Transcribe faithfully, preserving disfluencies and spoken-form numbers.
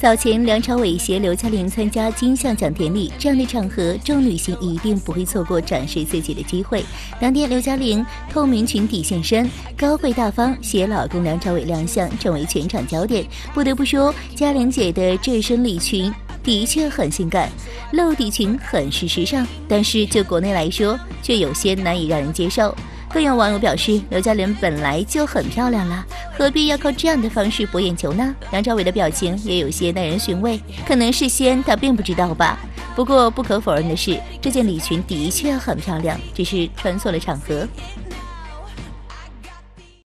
早前梁朝伟携刘嘉玲参加金像奖典礼，这样的场合众女星一定不会错过展示自己的机会。当天刘嘉玲透明裙底现身，高贵大方，携老公梁朝伟亮相，成为全场焦点。不得不说，嘉玲姐的这身礼裙的确很性感，露底裙很是时尚，但是就国内来说却有些难以让人接受。更有网友表示，刘嘉玲本来就很漂亮了，何必要靠这样的方式博眼球呢？梁朝伟的表情也有些耐人寻味，可能事先他并不知道吧。不过不可否认的是，这件礼裙的确很漂亮，只是穿错了场合。